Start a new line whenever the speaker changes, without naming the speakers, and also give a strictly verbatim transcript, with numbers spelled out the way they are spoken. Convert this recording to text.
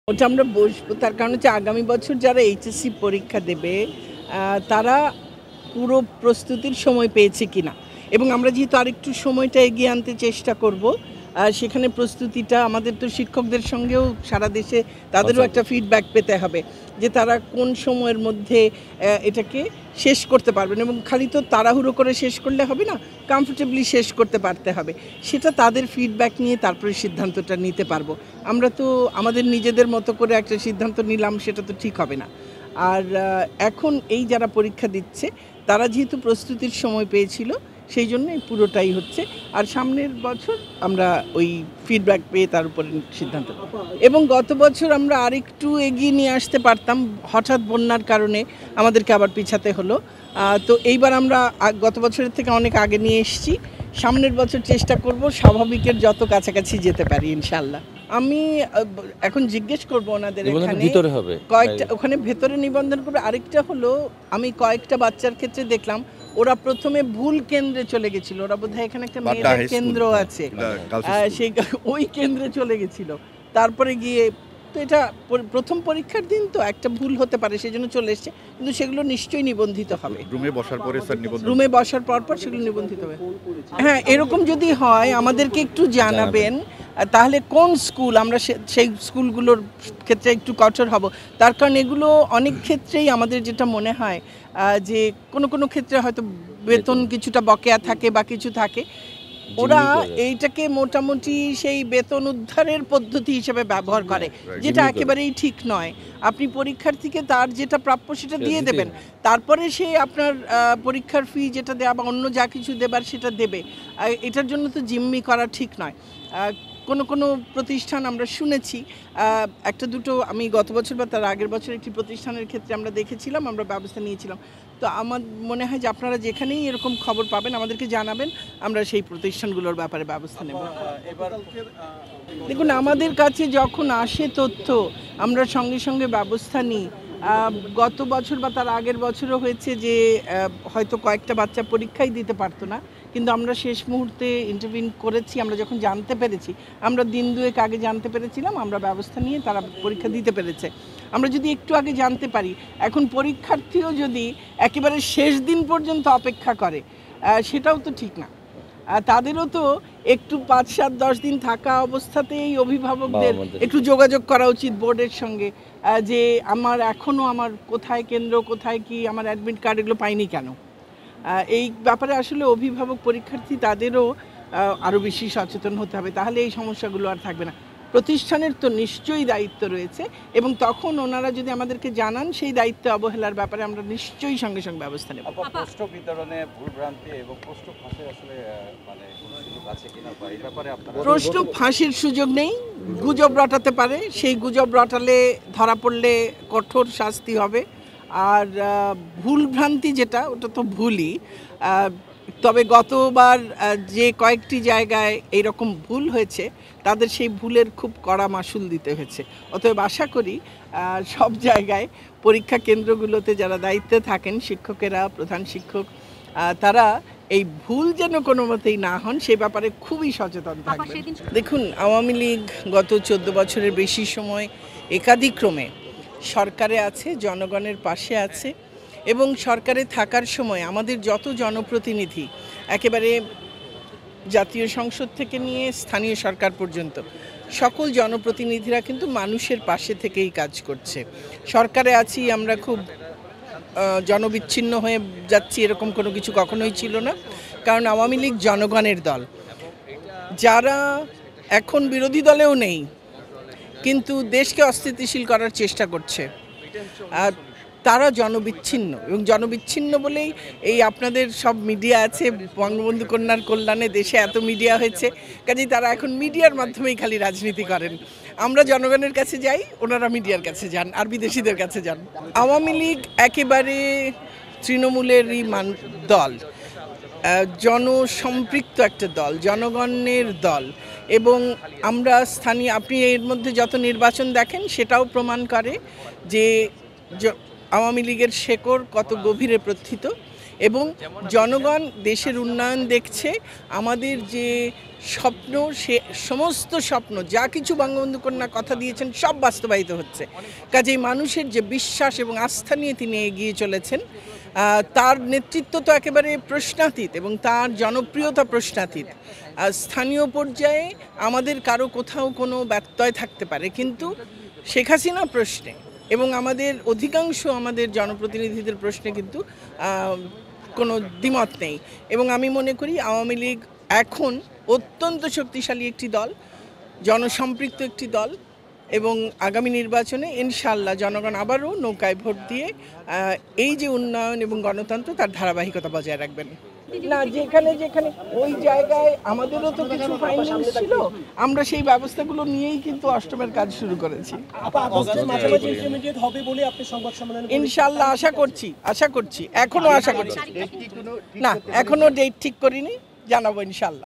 ওটা আমরা বসবো, তার কারণ হচ্ছে আগামী বছর যারা এইচএসসি পরীক্ষা দেবে তারা পুরো প্রস্তুতির সময় পেয়েছে কিনা, এবং আমরা যেহেতু আরেকটু সময়টা এগিয়ে আনতে চেষ্টা করব, সেখানে প্রস্তুতিটা আমাদের তো শিক্ষকদের সঙ্গেও সারা দেশে তাদেরও একটা ফিডব্যাক পেতে হবে যে তারা কোন সময়ের মধ্যে এটাকে শেষ করতে পারবেন, এবং খালি তো তাড়াহুড়ো করে শেষ করলে হবে না, কমফোর্টেবলি শেষ করতে পারতে হবে। সেটা তাদের ফিডব্যাক নিয়ে তারপরে সিদ্ধান্তটা নিতে পারবো। আমরা তো আমাদের নিজেদের মতো করে একটা সিদ্ধান্ত নিলাম, সেটা তো ঠিক হবে না। আর এখন এই যারা পরীক্ষা দিচ্ছে তারা যেহেতু প্রস্তুতির সময় পেয়েছিল, সেই জন্য পুরোটাই হচ্ছে। আর সামনের বছর আমরা ওই ফিডব্যাক পেয়ে তার উপরে সিদ্ধান্ত, এবং গত বছর আমরা আরেকটু এগিয়ে নিয়ে আসতে পারতাম, হঠাৎ বন্যার কারণে আমাদেরকে আবার পিছাতে হলো। তো এইবার আমরা গত বছরের থেকে অনেক আগে নিয়ে এসেছি। সামনের বছর চেষ্টা করব স্বাভাবিকের যত কাছাকাছি যেতে পারি ইনশাল্লাহ। আমি এখন জিজ্ঞেস করবো ওনাদের এখানে কয়েকটা, ওখানে ভেতরে নিবন্ধন করবে। আরেকটা হলো, আমি কয়েকটা বাচ্চার ক্ষেত্রে দেখলাম ওরা প্রথমে ভুল কেন্দ্রে চলে গেছিল, ওরা বোধহয় এখানে একটা মেয়েদের কেন্দ্র আছে, সেই ওই কেন্দ্রে চলে গেছিল, তারপরে গিয়ে তো এটা প্রথম পরীক্ষার দিন তো একটা ভুল হতে পারে, সেই জন্য চলে এসছে, কিন্তু সেগুলো নিশ্চয়ই নিবন্ধিত হবে। রুমে বসার পরে স্যার নিবন্ধন, রুমে বসার পর পর সেগুলো নিবন্ধিত হবে। হ্যাঁ, এরকম যদি হয় আমাদেরকে একটু জানাবেন, তাহলে কোন স্কুল, আমরা সেই স্কুলগুলোর ক্ষেত্রে একটু কঠোর হব। তার কারণ এগুলো অনেক ক্ষেত্রেই আমাদের যেটা মনে হয় যে কোনো কোনো ক্ষেত্রে হয়তো বেতন কিছুটা বকেয়া থাকে বা কিছু থাকে, ওরা এইটাকে মোটামুটি সেই বেতন উদ্ধারের পদ্ধতি হিসেবে ব্যবহার করে, যেটা একেবারেই ঠিক নয়। আপনি পরীক্ষার্থীকে তার যেটা প্রাপ্য সেটা দিয়ে দেবেন, তারপরে সে আপনার পরীক্ষার ফি যেটা দেওয়া বা অন্য যা কিছু দেবার সেটা দেবে। এটার জন্য তো জিম্মি করা ঠিক নয়। কোনো কোনো প্রতিষ্ঠান আমরা শুনেছি, একটা দুটো আমি গত বছর বা তার আগের বছর একটি প্রতিষ্ঠানের ক্ষেত্রে আমরা দেখেছিলাম, আমরা ব্যবস্থা নিয়েছিলাম। তো আমার মনে হয় যে আপনারা যেখানেই এরকম খবর পাবেন আমাদেরকে জানাবেন, আমরা সেই প্রতিষ্ঠানগুলোর ব্যাপারে ব্যবস্থা নেব। দেখুন, আমাদের কাছে যখন আসে তথ্য আমরা সঙ্গে সঙ্গে ব্যবস্থা নিই। গত বছর বা তার আগের বছরও হয়েছে যে হয়তো কয়েকটা বাচ্চা পরীক্ষাই দিতে পারতো না, কিন্তু আমরা শেষ মুহূর্তে ইন্টারভিউ করেছি। আমরা যখন জানতে পেরেছি, আমরা দিন দুয়েক আগে জানতে পেরেছিলাম, আমরা ব্যবস্থা নিয়ে তারা পরীক্ষা দিতে পেরেছে। আমরা যদি একটু আগে জানতে পারি, এখন পরীক্ষার্থীও যদি একেবারে শেষ দিন পর্যন্ত অপেক্ষা করে, সেটাও তো ঠিক না। তাদেরও তো একটু পাঁচ সাত দশ দিন থাকা অবস্থাতেই অভিভাবকদের একটু যোগাযোগ করা উচিত বোর্ডের সঙ্গে, যে আমার এখনও আমার কোথায় কেন্দ্র, কোথায় কি আমার অ্যাডমিট কার্ড এগুলো পাইনি কেন। এই ব্যাপারে আসলে অভিভাবক পরীক্ষার্থী তাদেরও আরও বেশি সচেতন হতে হবে, তাহলে এই সমস্যাগুলো আর থাকবে না। প্রতিষ্ঠানের তো নিশ্চয়ই দায়িত্ব রয়েছে, এবং তখন ওনারা যদি আমাদেরকে জানান সেই দায়িত্ব অবহেলার ব্যাপারে আমরা নিশ্চয়ই সঙ্গে সঙ্গে ব্যবস্থা নেব।
প্রশ্ন বিতরণে ভুলভ্রান্তি এবং প্রশ্ন ফাঁসের আসলে মানে কোনো সুযোগ আছে কিনা বা এই ব্যাপারে আপনারা?
প্রশ্ন ফাঁসের সুযোগ নেই, গুজব রটাতে পারে, সেই গুজব রটালে ধরা পড়লে কঠোর শাস্তি হবে। আর ভুলভ্রান্তি যেটা, ওটা তো ভুলই। তবে গতবার যে কয়েকটি জায়গায় এইরকম ভুল হয়েছে, তাদের সেই ভুলের খুব কড়া মাসুল দিতে হয়েছে। অতএব আশা করি সব জায়গায় পরীক্ষা কেন্দ্রগুলোতে যারা দায়িত্বে থাকেন, শিক্ষকেরা, প্রধান শিক্ষক, তারা এই ভুল যেন কোনো মতেই না হন সে ব্যাপারে খুবই সচেতন থাকবেন। দেখুন, আওয়ামী লীগ গত চোদ্দ বছরের বেশি সময় একাধিক্রমে সরকারে আছে, জনগণের পাশে আছে, এবং সরকারে থাকার সময় আমাদের যত জনপ্রতিনিধি, একেবারে জাতীয় সংসদ থেকে নিয়ে স্থানীয় সরকার পর্যন্ত সকল জনপ্রতিনিধিরা কিন্তু মানুষের পাশে থেকেই কাজ করছে। সরকারে আছি আমরা খুব জনবিচ্ছিন্ন হয়ে যাচ্ছি, এরকম কোনো কিছু কখনোই ছিল না, কারণ আওয়ামী লীগ জনগণের দল। যারা এখন বিরোধী দলেও নেই কিন্তু দেশকে অস্থিতিশীল করার চেষ্টা করছে, আর তারা জনবিচ্ছিন্ন, এবং জনবিচ্ছিন্ন বলেই এই আপনাদের সব মিডিয়া আছে, বঙ্গবন্ধু কন্যার কল্যাণে দেশে এত মিডিয়া হয়েছে, কাজেই তারা এখন মিডিয়ার মাধ্যমেই খালি রাজনীতি করেন। আমরা জনগণের কাছে যাই, ওনারা মিডিয়ার কাছে যান আর বিদেশিদের কাছে যান। আওয়ামী লীগ একেবারে তৃণমূলেরই মান দল, জনসম্পৃক্ত একটা দল, জনগণের দল, এবং আমরা স্থানীয়, আপনি এর মধ্যে যত নির্বাচন দেখেন সেটাও প্রমাণ করে যে আওয়ামী লীগের শেকড় কত গভীরে প্রথিত, এবং জনগণ দেশের উন্নয়ন দেখছে, আমাদের যে স্বপ্ন সে সমস্ত স্বপ্ন যা কিছু বঙ্গবন্ধু কন্যা কথা দিয়েছেন সব বাস্তবায়িত হচ্ছে। কাজেই মানুষের যে বিশ্বাস এবং আস্থা নিয়ে তিনি এগিয়ে চলেছেন, তার নেতৃত্ব তো একেবারে প্রশ্নাতীত এবং তার জনপ্রিয়তা প্রশ্নাতীত। স্থানীয় পর্যায়ে আমাদের কারো কোথাও কোনো ব্যত্যয় থাকতে পারে, কিন্তু শেখ হাসিনা প্রশ্নে এবং আমাদের অধিকাংশ আমাদের জনপ্রতিনিধিদের প্রশ্নে কিন্তু কোনো দ্বিমত নেই। এবং আমি মনে করি আওয়ামী লীগ এখন অত্যন্ত শক্তিশালী একটি দল, জনসম্পৃক্ত একটি দল, এবং আগামী নির্বাচনে ইনশাআল্লাহ জনগণ আবারও নৌকায় ভোট দিয়ে এই যে উন্নয়ন এবং গণতন্ত্র তার ধারাবাহিকতা বজায় রাখবেন। না, যেখানে যেখানে ওই জায়গায় আমাদেরও তো কিছু ফাইন্ডিংস ছিল, আমরা সেই ব্যবস্থাগুলো নিয়েই কিন্তু অষ্টমের কাজ শুরু করেছি। ইনশাআল্লাহ আশা করছি আশা করছি এখনো আশা করছি না, এখনো ডেট ঠিক করিনি, জানাবো ইনশাআল্লাহ।